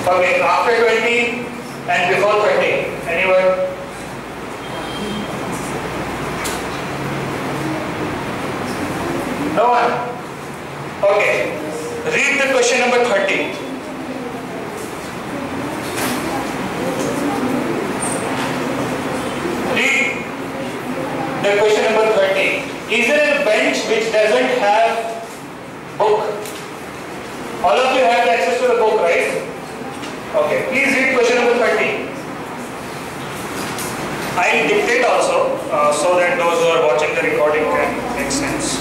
Okay, after 20 and before 30. Anyone? No one? Okay. Read the question number 30. Read the question number 30. Is there a bench which doesn't have book? All of you have access to the book, right? Okay. Please read question number 30. I'll dictate also so that those who are watching the recording can make sense.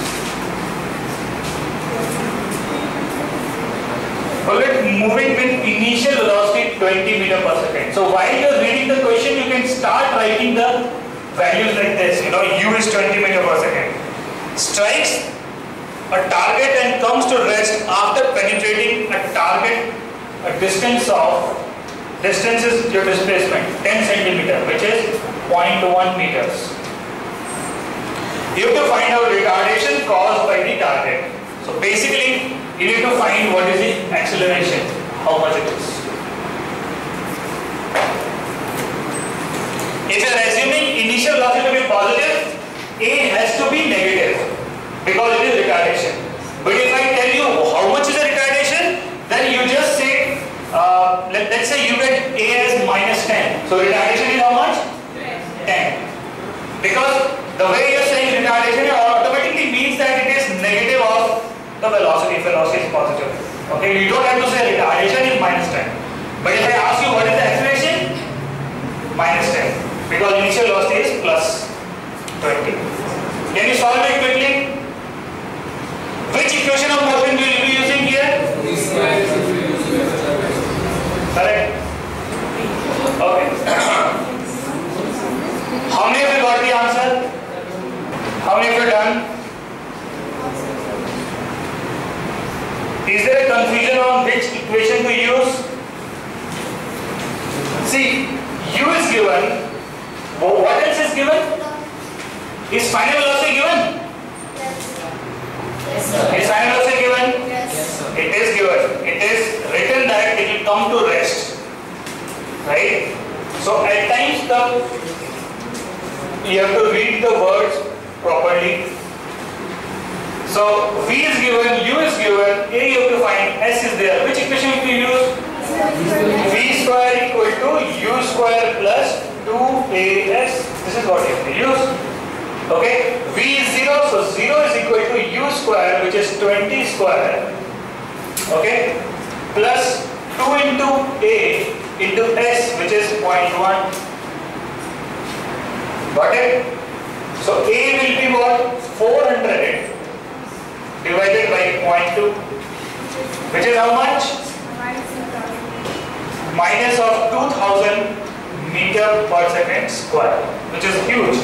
Bullet moving with initial velocity 20 meter per second. So while you are reading the question, you can start writing the values like this. You know, u is 20 meter per second. Strikes a target and comes to rest after penetrating a target, a distance is your displacement 10 centimeter, which is 0.1 meters. You have to find out retardation caused by the target. So basically, you need to find what is the acceleration, how much it is. If you are assuming initial velocity to be positive, A has to be negative because it is retardation. But if I tell you how much is the retardation, then you just say, let's say you get A as minus 10. So retardation is how much? 10. Because the way you are saying retardation automatically means that it is negative of the velocity if velocity is positive. Okay, you don't have to say retardation is minus 10. But if I ask you what is the acceleration? Minus 10. Because initial velocity is plus 20. Can you solve it quickly? Which equation of motion will you be using here? Correct? Okay. How many of you got the answer? How many of you done? Is there a confusion on which equation to use? See, u is given. What else is given? Is final velocity given? Yes, sir. Is final velocity given? Yes, sir. It is given. It is written that it will come to rest. Right? So at times you have to read the words properly. So V is given, U is given, A you have to find, S is there. Which equation will you use? V square equal to U square plus 2AS. This is what you have to use. Okay, V is 0, so 0 is equal to U square, which is 20 square. Okay, plus 2 into A into S, which is 0.1. Got it? So A will be what? 400 divided by 0.2, which is how much? Minus of 2000 meter per second square, which is huge.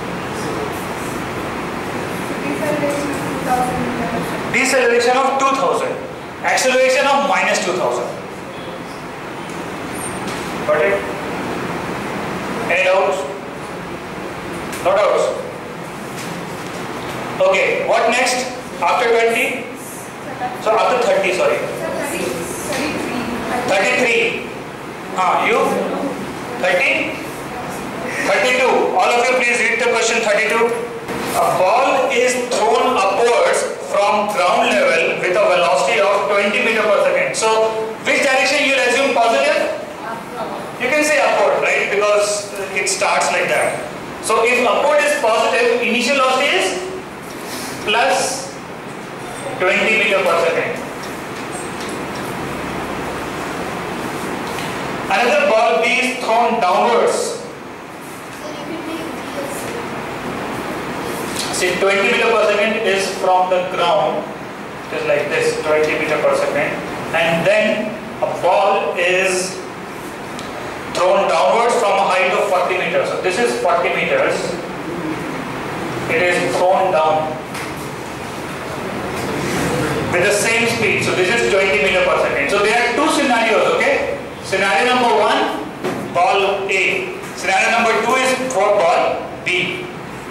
Deceleration of 2000, acceleration of minus 2000. Got it? Any doubts? No doubts? Okay, what next? After 20? So after 30, sorry. 33. You? 30? 32. All of you please read the question 32. A ball is thrown upwards from ground level with a velocity of 20 meter per second. So which direction you will assume positive? You can say upward, right? Because it starts like that. So if upward is positive, initial velocity is plus 20 meter per second. Another ball B is thrown downwards. See, 20 meter per second is from the ground, just like this, 20 meter per second, and then a ball is thrown downwards from a height of 40 meters. So this is 40 meters. It is thrown down with the same speed. So this is 20 meter per second. So there are two scenarios, okay? Scenario number 1, ball A. Scenario number 2 is for ball B.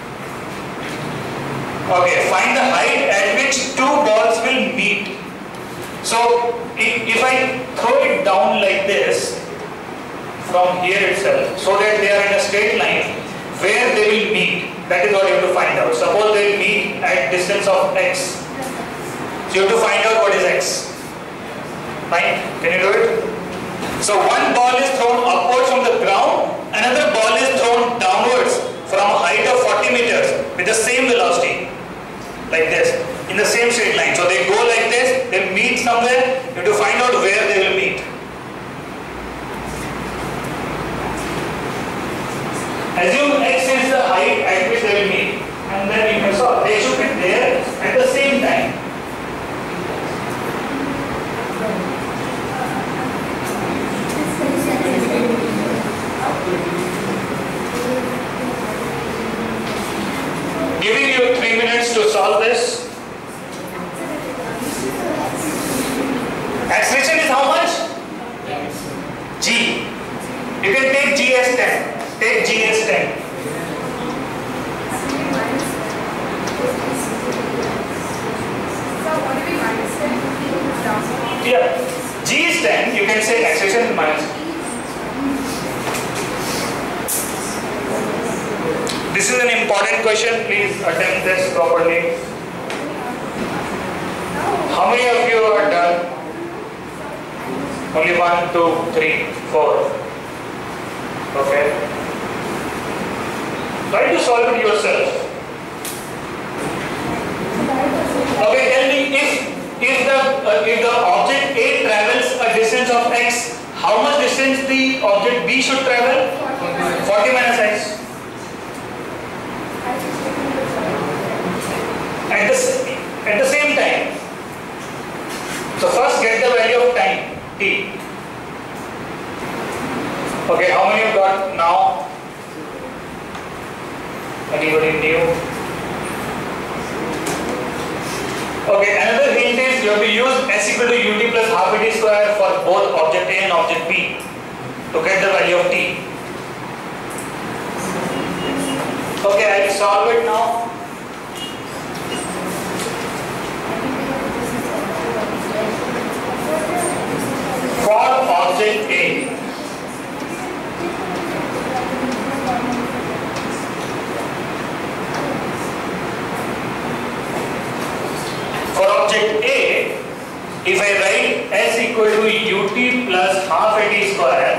Okay, find the height at which two balls will meet. So if I throw it down like this from here itself, so that they are in a straight line where they will meet. That is what you have to find out. Suppose they will meet at distance of x. So you have to find out what is x. Fine? Can you do it? So one ball is thrown upwards from the ground, another ball is thrown downwards from a height of 40 meters with the same velocity, like this, in the same straight line. So they go like this, they meet somewhere, you have to find out where they will meet. Assume x is the height at which they will meet, and then you can solve. They should be there at the same time. Giving you 3 minutes to solve this. Acceleration is how much? G. You can take G as 10. Take G as 10. Yeah. G is 10. You can say acceleration is minus. This is an important question. Please attempt this properly. How many of you are done? Only 1, 2, 3, 4. Okay. Try to solve it yourself. Okay, tell me if the object A travels a distance of x, how much distance the object B should travel? 40 minus x. At the same time. So first get the value of time, t. Okay, how many you got now? Anybody new? Okay, another hint is you have to use s equal to ut plus half at square for both object A and object B to get the value of t. Okay, I'll solve it now. For object A, if I write s equal to ut plus half at square,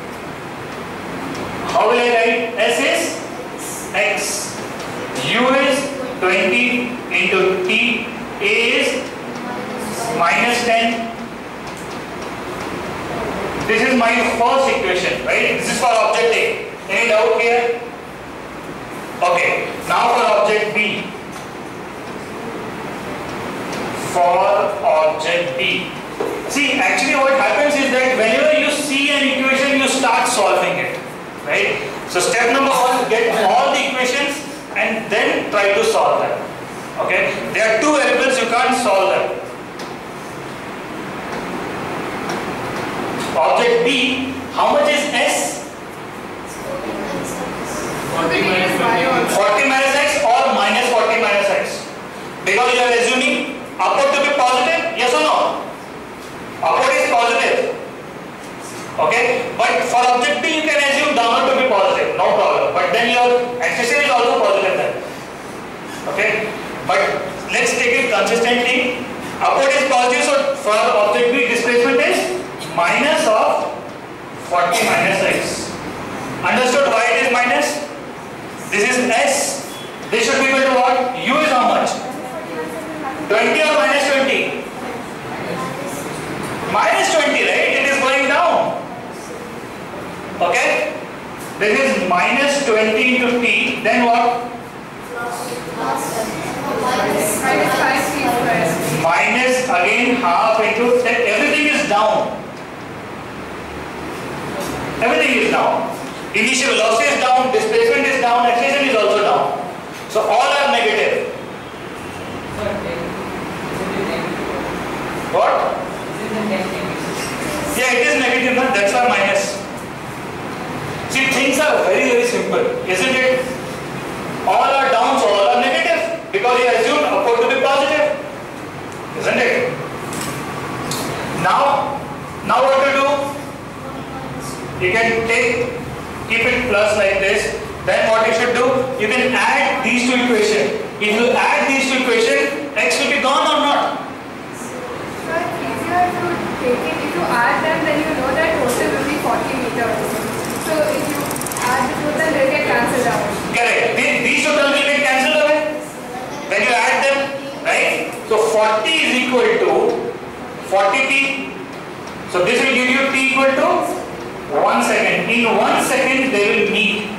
how will I write? S is x, u is 20 into t, a is minus 10. This is my first equation, right? This is for object A. Any doubt here? Okay, now for object B. For object B. See, actually what happens is that whenever you see an equation, you start solving it, right? So step number 1, get all the equations and then try to solve them. Okay? There are two variables, you can't solve them. Object B, how much is S? 40 minus x or minus 40 minus x. Because you are assuming upward to be positive, yes or no? Upward is positive. Okay? But for object B, you can assume downward to be positive, no problem. But then your acceleration is also positive then. Okay? But let's take it consistently. Upward is positive, so for object B, displacement is minus of 40 minus x. Understood why it is minus? This is S. This should be equal to what? U is how much? 20 or minus 20? Minus 20, right? It is going down. Okay? This is minus 20 into t. Then what? Minus again half into, everything is down. Everything is down. Initial velocity is down, displacement is down, acceleration is also down. So all are negative. What? Yeah, it is negative, but that's why minus. See, things are very, very simple, isn't it? All are down, so all are negative. Because you assume upward to be positive. Isn't it? Now what to do? you can keep it plus like this. Then what you should do, you can add these two equations. If you add these two equations, x will be gone or not? So it's easier to take it. If you add them, then you know that total will be 40 meters. So if you add the total, they will get cancelled out. Correct. These two terms will get cancelled away when you add them, right? So 40 is equal to 40t. So this will give you t equal to 1 second. In 1 second they will meet.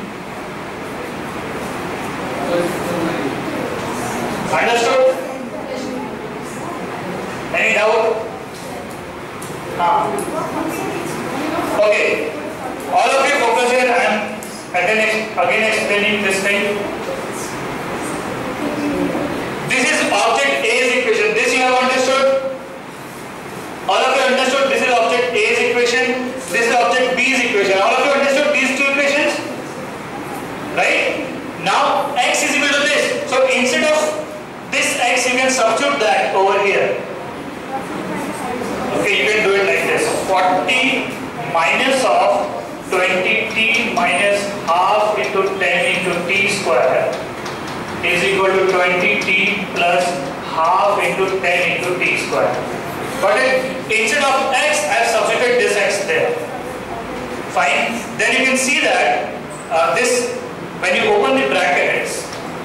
Understood? Any doubt? Okay. All of you focus here. I am again explaining this thing. This is object A's equation. This you have understood? All of you understood? This is object A's equation. This is object B's equation. All of you understood these two equations? Right? Now x is equal to this. So instead of this x, you can substitute that over here. Okay, you can do it like this. 40 minus of 20t minus half into 10 into t square is equal to 20t plus half into 10 into t square. But instead of x, I have substituted this x there. Fine. Then you can see that this, when you open the brackets,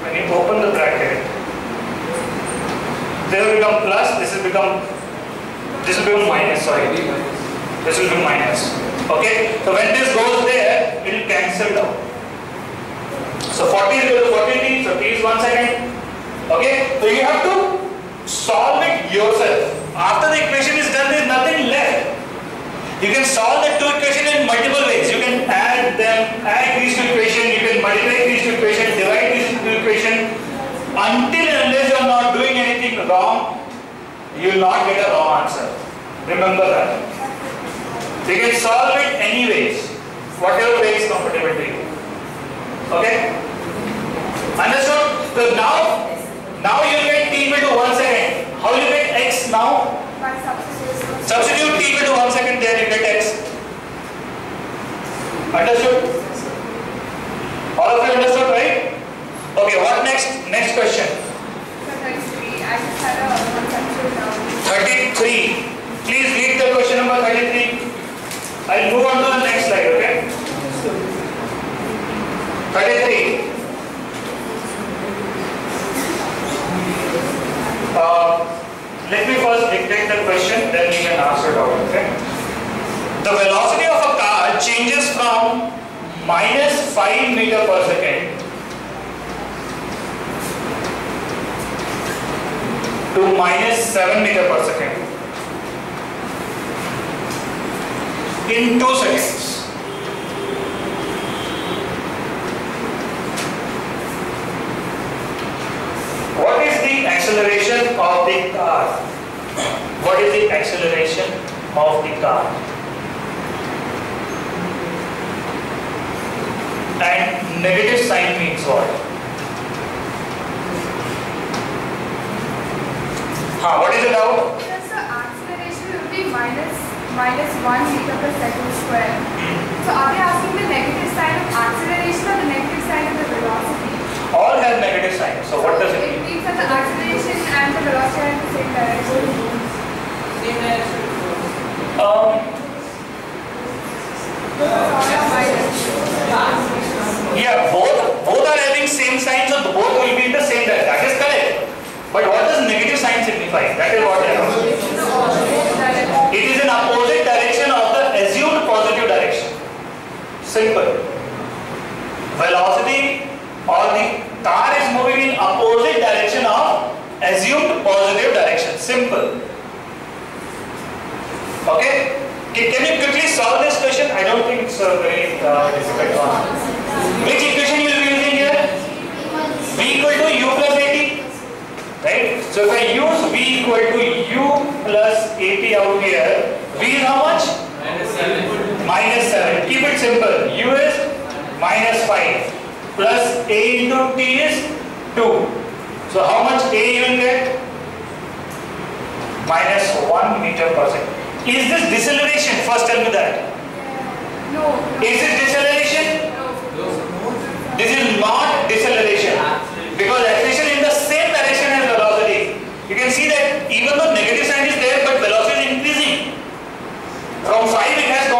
they will become plus, this will become minus, sorry. This will be minus. Okay? So when this goes there, it will cancel out. So 40 is equal to 40t, so t is 1 second. Okay? So you have to solve it yourself. After the equation is done, there is nothing left. You can solve the two equations in multiple ways. You can add these two equations, you can multiply these two equations, divide these two equations. Until and unless you are not doing anything wrong, you will not get a wrong answer. Remember that. You can solve it anyways, whatever way is comfortable to you. Okay? Understood? So now you get t equal to 1 second. How will you get x now? By substitute. Substitute t equal to 1 second, there you get x. Understood? All of you understood, right? Okay, what next? Next question. 33. I just had a conceptual now. 33. Please read the question number 33. I'll move on to the next slide, okay? 33. Let me first dictate the question, then you can answer it out, okay? The velocity of a car changes from minus 5 meter per second to minus 7 meter per second in 2 seconds. What is the acceleration of the car? What is the acceleration of the car? And negative sign means what? What is the doubt? Yes, the acceleration will be minus 1 meter per second square. So are we asking the negative sign of acceleration or the negative sign of the velocity? All have negative signs. So what does it mean? It means that the acceleration and the velocity are in the same direction. Same direction. Yeah, both are having same sign, so both will be in the same direction. That is correct. But what does negative sign signify? That is what I am asking. It is in opposite direction of the assumed positive direction. Simple. Velocity or the car is moving in opposite direction of assumed positive direction. Simple. Okay? Can you quickly solve this question? I don't think it's a very difficult one. Which equation you will be using here? V equal to u plus at. Right? So if I use v equal to u plus at out here, v is how much? Minus 7. Keep it simple. U is minus 5 plus a into t is 2. So how much a you will get? Minus 1 meter per second. Is this deceleration? First tell me that. No.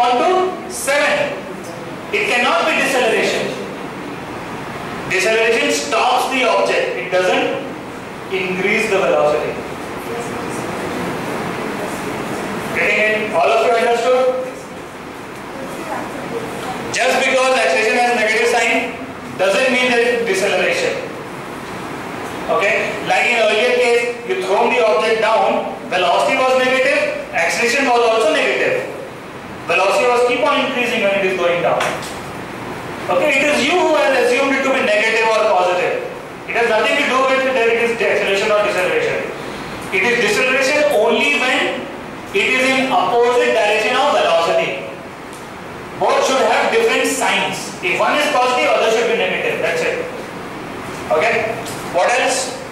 gone to 7. It cannot be deceleration. Deceleration stops the object. It doesn't increase the velocity. Getting it? All of you understood? Just because acceleration has negative sign doesn't mean that it's deceleration. Okay? Like in earlier case, you thrown the object down, velocity was negative, acceleration was also negative. Velocity was keep on increasing when it is going down. Okay, it is you who has assumed it to be negative or positive. It has nothing to do with whether it is acceleration or deceleration. It is deceleration only when it is in opposite direction of velocity. Both should have different signs. If one is positive, other should be negative. That's it. Okay. What else?